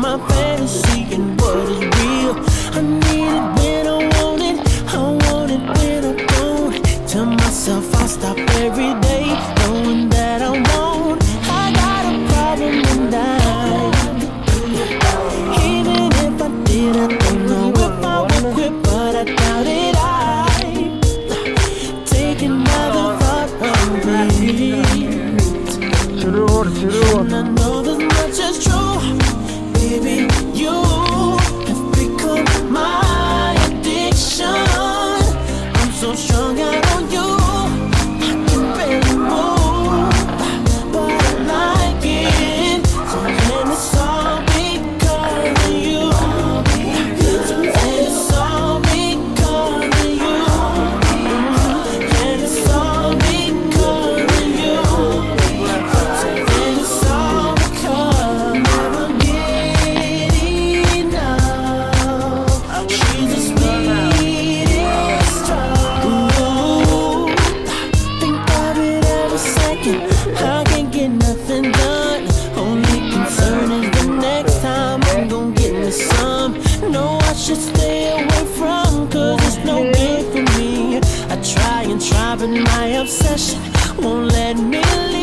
my fantasy and what is real. I need it when I want it when I don't. Tell myself I'll stop every day, knowing that I won't. I got a problem and even if I did, I don't know if I would quit, but I doubt it. I take another thought from me. And I know this much is true, baby. You have become my addiction. I'm so strung out on you, I can barely move, but I like it. So then it's all because of you. So then it's all because of you. And it's all because of you. So then it's all because never get enough. She's the sweetest drug. Ooh, think of it every second. I can't get nothing done. Only concern is the next time I'm gon' get me some. No, I should stay away from, cause it's no good for me. I try and try, but my obsession won't let me leave.